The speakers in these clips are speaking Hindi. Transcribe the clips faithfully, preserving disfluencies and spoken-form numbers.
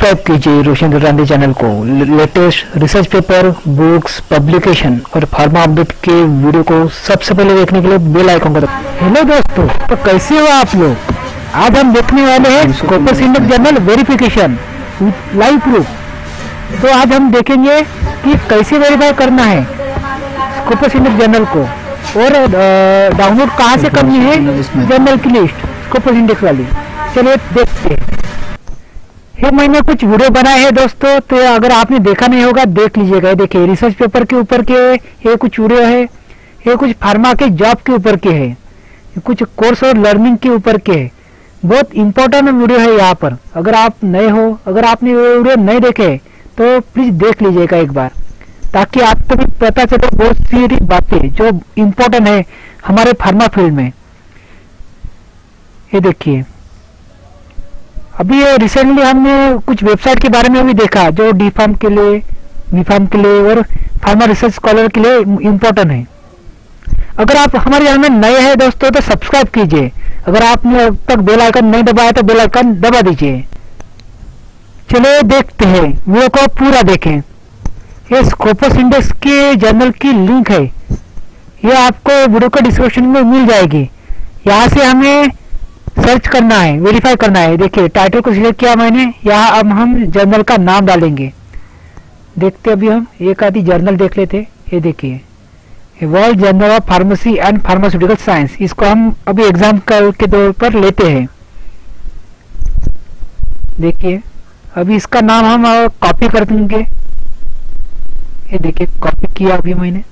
सब्सक्राइब कीजिए रोशन दुरांदे चैनल को। Latest research paper, books, publication और फार्मा अपडेट के वीडियो को सबसे पहले देखने के लिए बेल आइकन को दबाएं। हेलो दोस्तों, तो कैसे हो आप लोग? आज हम देखने वाले हैं Scopus index journal verification live proof. तो आज हम देखेंगे कि कैसे वेरीफाई करना है स्कोपस इंडेक्स जर्नल को और डाउनलोड कहाँ से करनी है जर्नल की लिस्ट स्कोपस इंडेक्स वाली। चलिए देखते हैं। ये मैंने कुछ वीडियो बनाए हैं दोस्तों, तो अगर आपने देखा नहीं होगा देख लीजिएगा। देखिए रिसर्च पेपर के ऊपर के ये कुछ वीडियो है, ये कुछ फार्मा के जॉब के ऊपर के है, कुछ कोर्स और लर्निंग के ऊपर के है। बहुत इंपॉर्टेंट वीडियो है यहाँ पर। अगर आप नए हो, अगर आपने ये वीडियो नहीं देखे तो प्लीज देख लीजिएगा एक बार, ताकि आपको भी पता चले बहुत सारी बातें जो इम्पोर्टेंट है हमारे फार्मा फील्ड में। ये देखिए अभी ये रिसेंटली हमने कुछ वेबसाइट के बारे में भी देखा जो डी फार्म के लिए, बी फार्म के लिए और फार्मा रिसर्च स्कॉलर के लिए इम्पोर्टेंट है। अगर आप हमारे चैनल में नए हैं दोस्तों तो सब्सक्राइब कीजिए। अगर आपने अब तक बेल आइकन नहीं दबाया तो बेल आइकन दबा दीजिए। चलिए देखते हैं, वीडियो को पूरा देखें। ये स्कोपस इंडेक्स के जर्नल की लिंक है, ये आपको वीडियो के डिस्क्रिप्शन में मिल जाएगी। यहाँ से हमें सर्च करना है, वेरीफाई करना है। देखिए टाइटल को सिलेक्ट किया मैंने, यहाँ अब हम जर्नल का नाम डालेंगे। देखते अभी हम एक आधी जर्नल देख लेते। ये देखिए world journal of pharmacy and pharmaceutical science, इसको हम अभी एग्जाम्पल के तौर पर लेते हैं। देखिए अभी इसका नाम हम कॉपी कर देंगे। ये देखिए कॉपी किया अभी मैंने,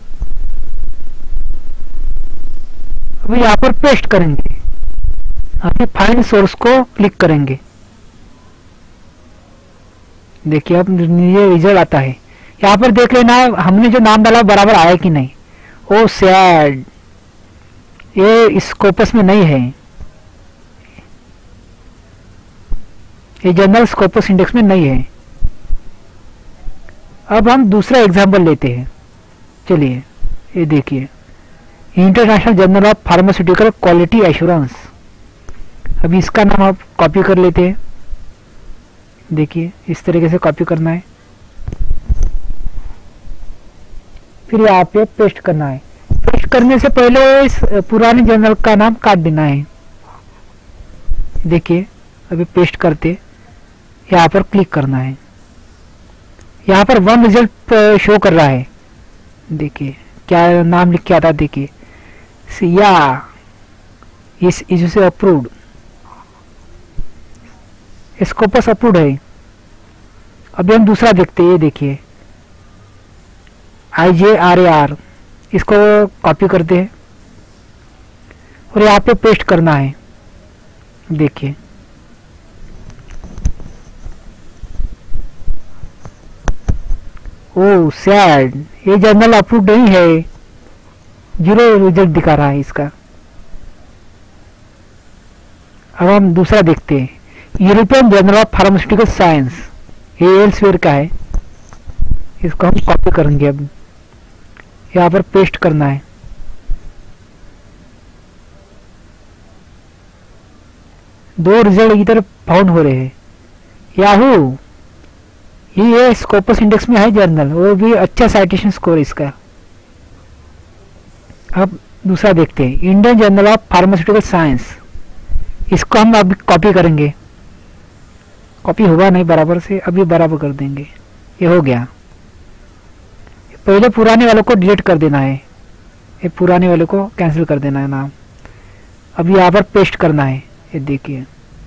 अभी यहाँ पर पेस्ट करेंगे। अभी फाइंड सोर्स को क्लिक करेंगे। देखिए अब ये रिजल्ट आता है। यहाँ पर देख लेना हमने जो नाम डाला बराबर आया कि नहीं। ओ सैड, ये स्कोपस में नहीं है, ये जर्नल स्कोपस इंडेक्स में नहीं है। अब हम दूसरा एग्जांपल लेते हैं। चलिए ये देखिए international journal of pharmaceutical quality assurance, अभी इसका नाम आप कॉपी कर लेते हैं। देखिए इस तरीके से कॉपी करना है, फिर यहाँ पे पेस्ट करना है। पेस्ट करने से पहले इस पुराने जर्नल का नाम काट देना है। देखिए अभी पेस्ट करते यहाँ पर क्लिक करना है। यहाँ पर वन रिजल्ट शो कर रहा है। देखिए क्या नाम लिख के आता, देखिए सिया इस इज से अप्रूव्ड, स्कोपस अप्रूव्ड है। अभी हम दूसरा देखते हैं। ये देखिए I J R A R, इसको कॉपी करते हैं और यहाँ पे पेस्ट करना है। देखिए ओह सैड, ये जर्नल अप्रूव्ड नहीं है, जीरो रिजल्ट दिखा रहा है इसका। अब हम दूसरा देखते हैं, European journal of pharmaceutical science, ये एल्सवेयर का है, इसको हम कॉपी करेंगे। अब यहाँ पर पेस्ट करना है। दो रिजल्ट इधर फाउंड हो रहे हैं। याहू, ये स्कोपस इंडेक्स में है जर्नल, वो भी अच्छा साइटेशन स्कोर इसका। अब दूसरा देखते हैं, Indian journal of pharmaceutical science, इसको हम अभी कॉपी करेंगे। कॉपी हुआ नहीं बराबर से, अभी बराबर कर देंगे। ये हो गया। पहले पुराने वालों को डिलीट कर देना है, ये पुराने वाले को कैंसिल कर देना है नाम। अभी यहाँ पर पेस्ट करना है। ये देखिए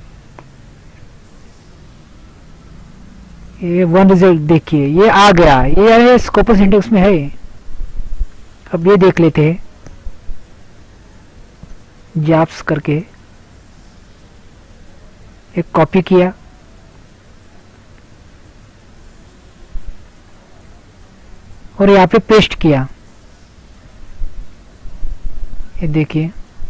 ये वन रिजल्ट देखिए ये आ गया, ये स्कोपस इंडेक्स में है। अब ये देख लेते हैं जॉब्स करके, एक कॉपी किया और यहाँ पे पेस्ट किया। ये देखिए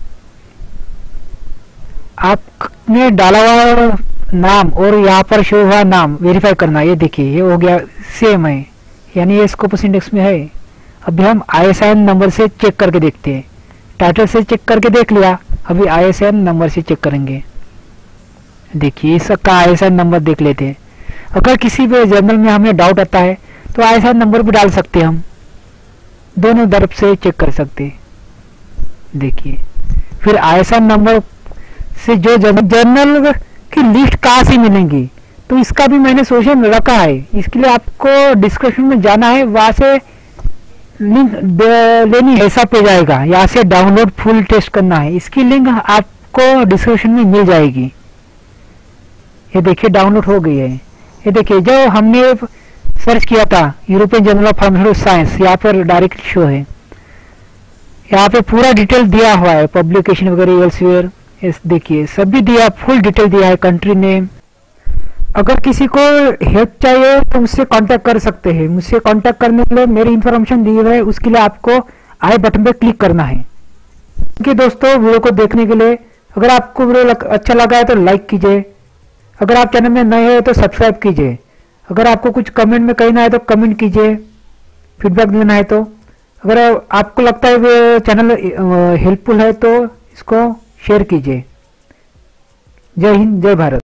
आपने डाला हुआ नाम और यहाँ पर शो हुआ नाम वेरीफाई करना। ये देखिए ये हो गया, सेम है, यानी ये स्कोपस इंडेक्स में है। अभी हम I S I N number से चेक करके देखते हैं। टाइटल से चेक करके देख लिया, अभी I S I N number से चेक करेंगे। देखिए इसका I S I N number देख लेते हैं। अगर किसी भी जर्नल में हमें डाउट आता है तो आई एस आर नंबर भी डाल सकते हैं, हम दोनों तरफ से चेक कर सकते हैं। देखिए फिर आई एस आर नंबर से जो जर्नल की लिस्ट कहाँ से मिलेंगी, तो इसका भी मैंने सोल्यूशन रखा है। इसके लिए आपको डिस्क्रिप्शन में जाना है, वहाँ से लिंक लेनी है, ऐसा पेज आएगा, यहाँ से डाउनलोड फुल टेस्ट करना है। इसकी लिंक आपको डिस्क्रिप्शन में मिल जाएगी। ये देखिए डाउनलोड हो गई है। ये देखिए जो हमने सर्च किया था European journal of pharmaceutical science, यहाँ पर डायरेक्ट शो है। यहाँ पे पूरा डिटेल दिया हुआ है, पब्लिकेशन वगैरह एल्सवेयर, इस देखिए सभी दिया, फुल डिटेल दिया है, कंट्री नेम। अगर किसी को हेल्प चाहिए तो मुझसे कांटेक्ट कर सकते हैं। मुझसे कांटेक्ट करने के लिए मेरी इन्फॉर्मेशन दी हुई है, उसके लिए आपको आई बटन पे क्लिक करना है। क्योंकि दोस्तों वीडियो को देखने के लिए, अगर आपको वीडियो लग, अच्छा लगा है तो लाइक कीजिए, अगर आप चैनल में नए हैं तो सब्सक्राइब कीजिए, अगर आपको कुछ कमेंट में कहना है तो कमेंट कीजिए, फीडबैक देना है तो। अगर आपको लगता है वो चैनल हेल्पफुल है तो इसको शेयर कीजिए। जय हिंद, जय भारत।